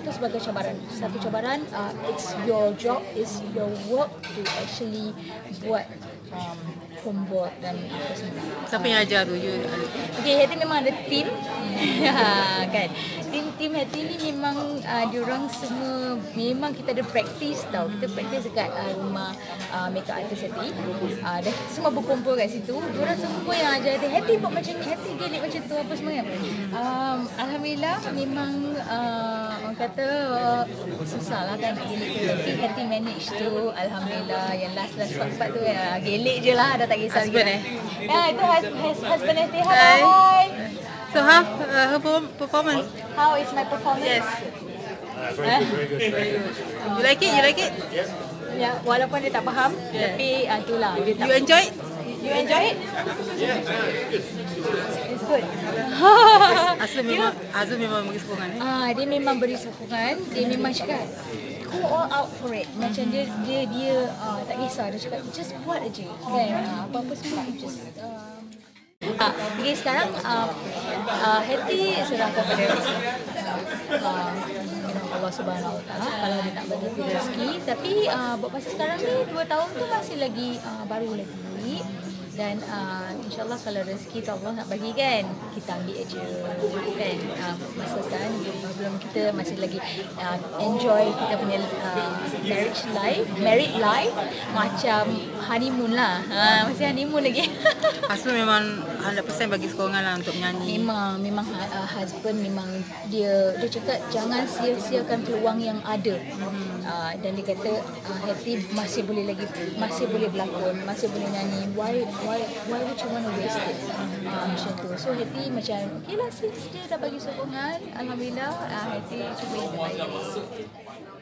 itu sebagai cabaran. Satu cabaran, it's your job, it's your work to actually buat homework dan apa semua. Siapa yang ajar tu? Okay, Hati memang ada team. Kan? Tim Hati ni memang diorang semua memang kita ada practice tau. Kita practice dekat rumah makeup artist Hati. Dan kita semua berkumpul kat situ. Diorang semua yang ajar Hati buat macam ni, Hati gelik macam tu apa semua. Alhamdulillah memang orang kata susah lah kan nak gelik tu. Tapi Hati manage tu. Alhamdulillah. Yang last part tu gelik je lah, dah tak kisah husband lagi. Itu husband Hati. Hi. So how her performance? How is my performance? Yes. Very good. You like it? You like it? Ya, walaupun dia tak faham, tapi itulah dia tak. You enjoy it? You enjoy it? It's good. Azul memang bagi sokongan. Dia memang beri sokongan. Dia memang cakap go all out for it. Macam dia tak kisah. Dia cakap just buat aje. Kan? Apa-apa semua just okay, sekarang Hati serahkan pada Allah Subhanahu Wa Taala kalau dia nak bagi rezeki. Tapi buat masa sekarang ni 2 tahun tu masih lagi baru lagi. Dan insyaAllah kalau rezeki tu Allah nak bagi kan, kita ambil aja kan. Masa sekarang belum, kita masih lagi enjoy kita punya married life macam honeymoon lah. Masih honeymoon lagi. Husband memang 100% bagi sokongan lah untuk menyanyi. Memang husband memang dia cakap jangan sia-siakan peluang yang ada. Dan dia kata Hati masih boleh berlakon, masih boleh nyanyi. Why would you want to waste it? Macam tu. So Hati macam okay lah, since dia dah bagi sokongan, alhamdulillah Hati cuba yang terbaik.